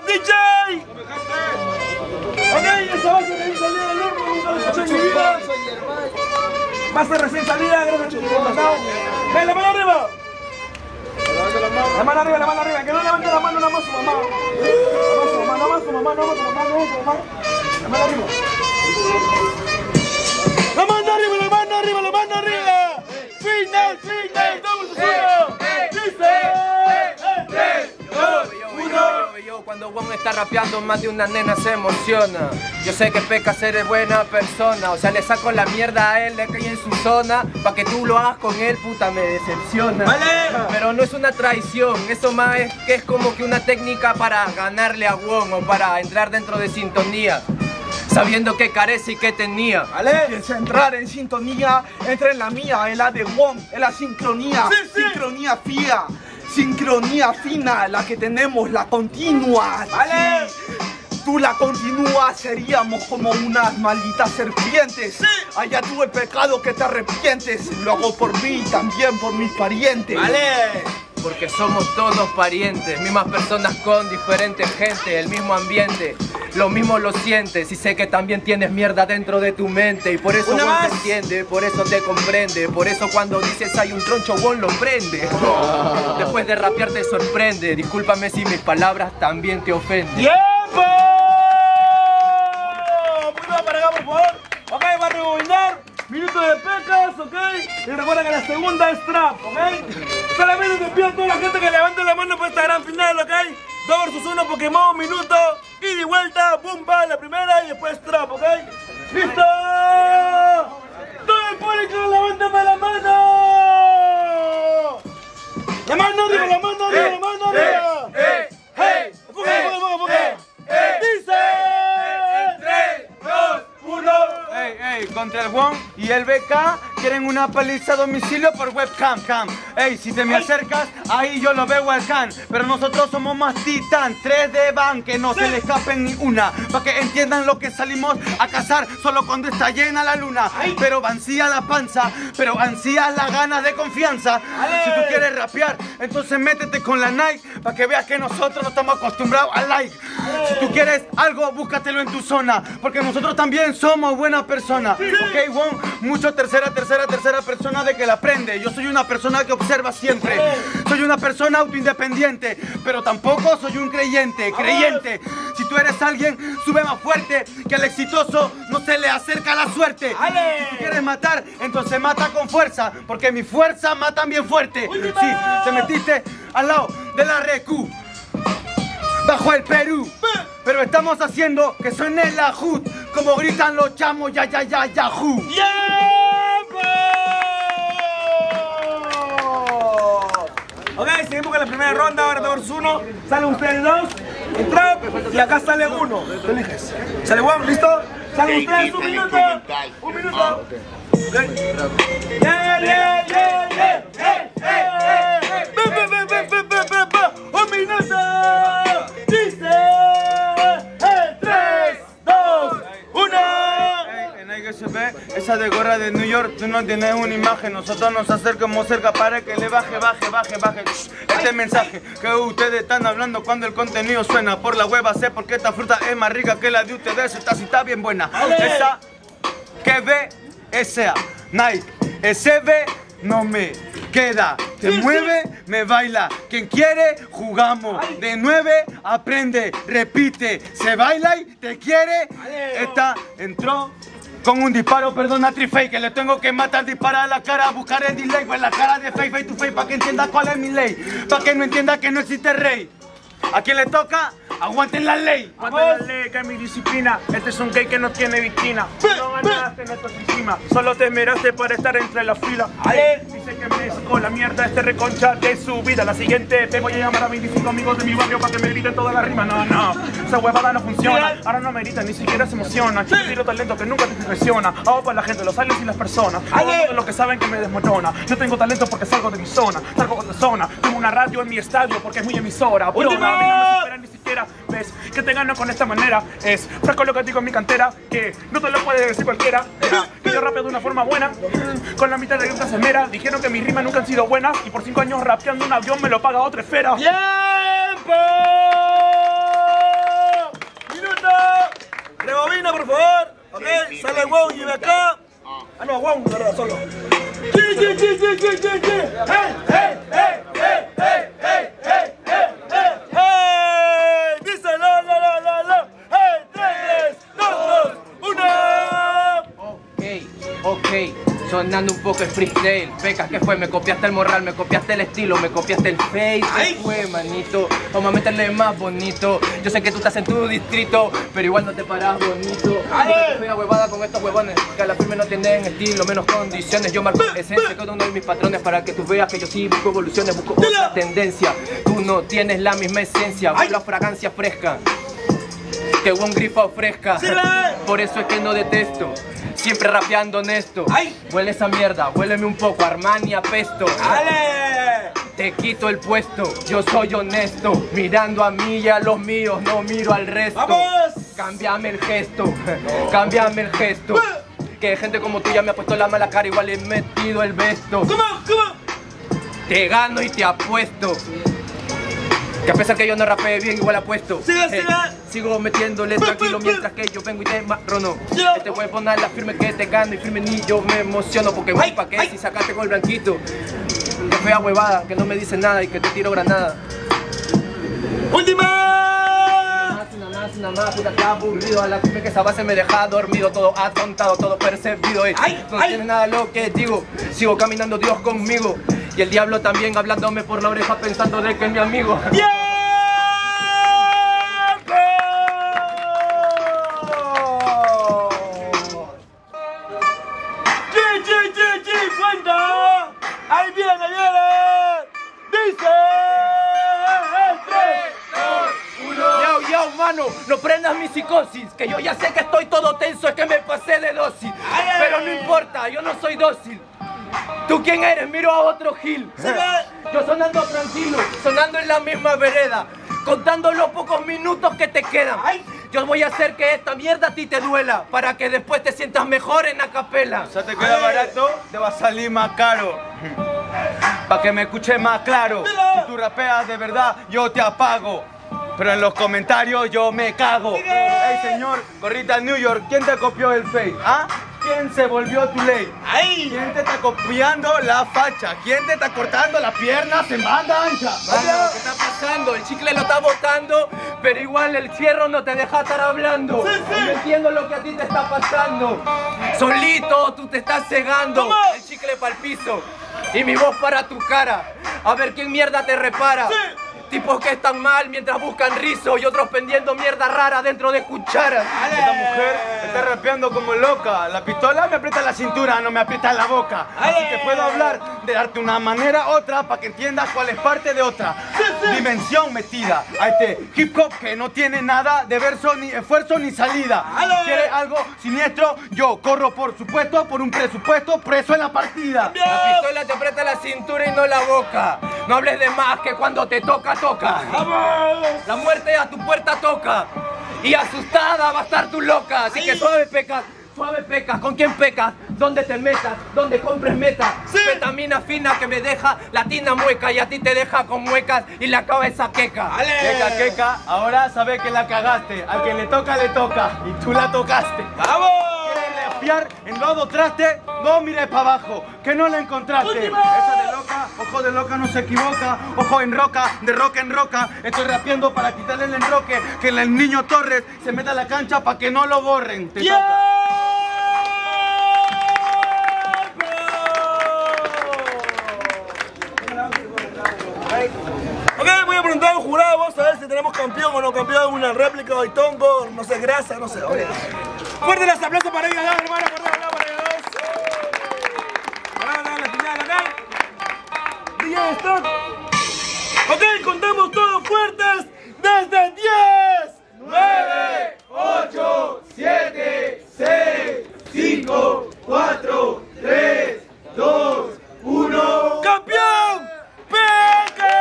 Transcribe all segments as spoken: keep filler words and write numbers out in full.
D J. Ok, esa base recién salida del horno, nunca lo escuché en mi vida. Base recién salida, gracias por tu contacto. Ven, la mano arriba. La mano arriba, la mano arriba, que no levante la mano nada más su mamá. Nada más su mamá, nada más su mamá, nada más su mamá, nada más su mamá. La mano arriba. La mano arriba, la mano arriba, la mano arriba. Final, final, double sucio. Dice. tres, dos, uno. Cuando Wong está rapeando, más de una nena se emociona. Yo sé que Pecas eres buena persona. O sea, le saco la mierda a él de aquí en su zona. Pa' que tú lo hagas con él, puta, me decepciona. Vale. Pero no es una traición. Eso más es que es como que una técnica para ganarle a Wong o para entrar dentro de sintonía, sabiendo que carece y que tenía. ¿Vale? Si quieres entrar en sintonía, entra en la mía, en la de Wong, en la sincronía. Sí, sí. Sincronía fía, sincronía fina, la que tenemos, la continua. Vale. Sí. Tú la continúas, seríamos como unas malditas serpientes. Sí. Allá tú el pecado que te arrepientes. Lo hago por mí y también por mis parientes. Vale. Porque somos todos parientes, mismas personas con diferente gente, el mismo ambiente, lo mismo lo sientes y sé que también tienes mierda dentro de tu mente y por eso Una Wong más. te entiende, por eso te comprende, por eso cuando dices hay un troncho Wong lo prende. Después de rapear te sorprende, discúlpame si mis palabras también te ofenden. ¡Tiempo! Punto para acá, por favor. Ok, va a rebobinar. Minuto de Pecas, ok. Y recuerda que la segunda es trap, ok. Solamente te pido a toda la gente que levante la mano para esta gran final, ok. dos versus uno Pokémon, minuto. Y de vuelta, boom, va la primera y después trap, ok. ¡Listo! Todo el público, levántame la mano. La mano arriba, la mano arriba, la mano arriba. ¡Eh! ¡Eh! Enfoca, enfoca, enfoca, enfoca. Dice. tres, dos, uno. Ey, ey, contra el Wong y el B K quieren una paliza a domicilio por webcam, cam. Ey, si te me acercas, ahí yo lo veo al can. Pero nosotros somos más titán, tres de van, que no se le escapen ni una. Pa' que entiendan lo que salimos a cazar solo cuando está llena la luna. Pero ansía la panza, pero ansías las ganas de confianza. Si tú quieres rapear, entonces métete con la Nike, pa' que veas que nosotros no estamos acostumbrados al like. Si tú quieres algo, búscatelo en tu zona, porque nosotros también somos buenas personas. Ok, Wong, mucho tercera, tercera, tercera persona de que la aprende. Yo soy una persona que observa siempre. Soy una persona autoindependiente, pero tampoco soy un creyente, creyente. Si tú eres alguien, sube más fuerte, que al exitoso no se le acerca la suerte. Si tú quieres matar, entonces mata con fuerza, porque mi fuerza mata bien fuerte. Sí, te metiste al lado de la Recu, bajo el Perú, pero estamos haciendo que suene la H U D, como gritan los chamos, ya, ya, ya, yahoo. ¡Tiempo! Ok, seguimos con la primera ronda, ahora dos versus uno. Salen ustedes dos, en trap, y acá sale uno. Tú eliges. ¿Sale Juan? ¿Listo? Salen ustedes un minuto. Un minuto. Okay. Yeah, yeah, yeah, yeah. Hey, hey, hey. Ven, ven, ven, ven, ven, ven, ven, ven. Un minuto. Dice. Hey, tres, dos, uno. En I G S B, esa de gorra de New York, tú no tienes una imagen. Nosotros nos acercamos cerca para que le baje, baje, baje, baje. Este mensaje que ustedes están hablando cuando el contenido suena por la hueva, sé porque esta fruta es más rica que la de ustedes. Esta sí está bien buena. Esa que ve, esa Nike, S B no me queda. Te mueve, me baila. Quien quiere, jugamos. De nueve, aprende, repite. Se baila y te quiere. Esta entró con un disparo, perdona Trifake, que le tengo que matar, disparar a la cara, buscar el delay, pues la cara de face, face to face, pa' que entienda cuál es mi ley, pa' que no entienda que no existe rey. ¿A quién le toca? Aguanten la ley. Aguanten la ley, que es mi disciplina. Este es un gay que no tiene vitrina. No ganaste, no estás encima. Solo te miraste para estar entre la fila. Ale, dice que me sacó la mierda este reconcha de su vida. La siguiente, te voy a llamar a veinticinco amigos de mi barrio para que me griten toda la rima. No, no, esa huevada no funciona. Ahora no me gritan, ni siquiera se emocionan. Yo tiro talento que nunca te impresiona. Hago para la gente, los aliens y las personas. Hago todo lo que saben que me desmorona. Yo tengo talento porque salgo de mi zona. Salgo de zona. Tengo una radio en mi estadio porque es muy emisora. Brona, a mí no me superan ni siquiera. ¿Ves? Que te gano con esta manera. Es fresco lo que digo en mi cantera, que no te lo puede decir cualquiera. Que yo rapeo de una forma buena, con la mitad de que se mera. Dijeron que mis rimas nunca han sido buenas y por cinco años rapeando un avión me lo paga otra esfera. ¡Tiempo! rebobina, por favor. Ok, sale Wong y ve acá. Ah, no, Wong, verdad, solo. ¡Sí, sí, sí, sí, sí, sí, sí! ¡Hey, hey, hey, hey, hey, hey, hey, hey, hey, hey! ¡Dice la, la, la, la, la! ¡Hey, tres, dos, dos, uno! Ok, ok. Sonando un poco el freestyle. Pecas, ¿qué fue? Me copiaste el morral, me copiaste el estilo, me copiaste el face. ¿Qué fue, manito? Vamos a meterle más bonito. Yo sé que tú estás en tu distrito, pero igual no te paras bonito. Ay, fea huevada con estos huevones que a la firme no tienen estilo, menos condiciones. Yo marco esencia, cada uno de mis patrones para que tú veas que yo sí busco evoluciones, busco otra tendencia. Tú no tienes la misma esencia, vos la fragancia fresca que un grifo fresca. Por eso es que no detesto. Siempre rapeando honesto. ¡Ay! Huele esa mierda, huéleme un poco, Armani apesto. ¡Ale! Te quito el puesto, yo soy honesto. Mirando a mí y a los míos, no miro al resto. ¡Vamos! Cámbiame el gesto, cámbiame el gesto. Que gente como tú ya me ha puesto la mala cara, igual he metido el vesto. ¿Cómo? ¿Cómo? Te gano y te apuesto. Que a pesar que yo no rapee bien, igual apuesto. Siga, hey, siga. Sigo metiéndole tranquilo mientras que yo vengo y te marrono. Siga. Este voy a poner la firme que te gano y firme ni yo me emociono. Porque voy pa' que si sacaste con el blanquito. Que fea huevada, que no me dice nada y que te tiro granada. ¡Última! Nada más, nada más, puta que aburrido. A la firme que esa base me deja dormido. Todo atontado, todo percebido. eh. Ay, no ay. tiene nada lo que digo. Sigo caminando Dios conmigo. Y el diablo también hablándome por la oreja pensando de que es mi amigo. ¡Tiempo! ¡Chi, chi, chi, chi! ¡Cuenta! ¡Ahí viene, viene! ¡Dice! ¡Tres, dos, uno! Yo, yo, mano, no prendas mi psicosis. Que yo ya sé que estoy todo tenso, es que me pasé de dosis. Pero no importa, yo no soy dócil. ¿Tú quién eres? Miro a otro Gil. Yo sonando tranquilo, sonando en la misma vereda, contando los pocos minutos que te quedan. Yo voy a hacer que esta mierda a ti te duela, para que después te sientas mejor en la capela. O sea, te queda barato, te va a salir más caro. Pa' que me escuches más claro. Si tú rapeas de verdad, yo te apago. Pero en los comentarios yo me cago. Hey, señor, gorrita New York, ¿quién te copió el face? ¿Ah? ¿Quién se volvió tu ley? ¡Ay! ¿Quién te está copiando la facha? ¿Quién te está cortando las piernas en banda ancha? Mano, ¿qué está pasando? El chicle lo está botando, pero igual el cierro no te deja estar hablando. Sí, sí. Yo entiendo lo que a ti te está pasando. Solito tú te estás cegando. ¿Cómo? El chicle para el piso y mi voz para tu cara. A ver quién mierda te repara. Sí. Tipos que están mal mientras buscan rizo y otros pendiendo mierda rara dentro de cucharas. Esta mujer está rapeando como loca. La pistola me aprieta la cintura, no me aprieta la boca. Así que puedo hablar de darte una manera otra para que entiendas cuál es parte de otra dimensión metida a este hip hop que no tiene nada de verso, ni esfuerzo, ni salida. ¿Quieres algo siniestro? Yo corro, por supuesto, por un presupuesto preso en la partida. La pistola te aprieta la cintura y no la boca. No hables de más que cuando te toca, toca. ¡Vamos! La muerte a tu puerta toca. Y asustada va a estar tu loca. Así que suave pecas, suave pecas. ¿Con quién pecas? ¿Dónde te metas? ¿Dónde compres meta? Sí. Vitamina fina que me deja la tina mueca y a ti te deja con muecas y la cabeza queca. ¡Ale! Queca, queca, ahora sabes que la cagaste. Al que le toca, le toca. Y tú la tocaste. ¡Vamos! Limpiar en lodo traste, no mires para abajo, que no la encontraste. ¡Última! Esa de loca, ojo de loca no se equivoca, ojo en roca, de roca en roca. Estoy rapeando para quitarle el enroque, que el niño Torres se meta a la cancha para que no lo borren. Te ¡Tiempo! Ok, voy a preguntar al jurado, vamos a ver si tenemos campeón o no campeón, una réplica de tongo, no sé, grasa, no sé. Okay. Fuerte los aplausos para ellos dos, hermano, fuerte los aplausos para ellos dos. Ahora la final acá. D J Stop. Ok, contamos todos fuertes desde diez, nueve, ocho, siete, seis, cinco, cuatro, tres, dos, uno. ¡Campeón! ¡Peca!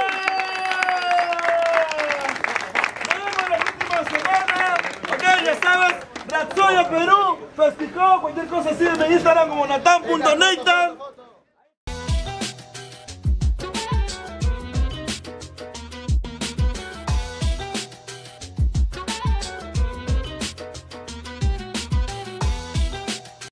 Nos vemos la próxima semana. Ok, ya sabes, Rapsodia Perú, festejó, cualquier cosa así en mi Instagram como natan punto neita.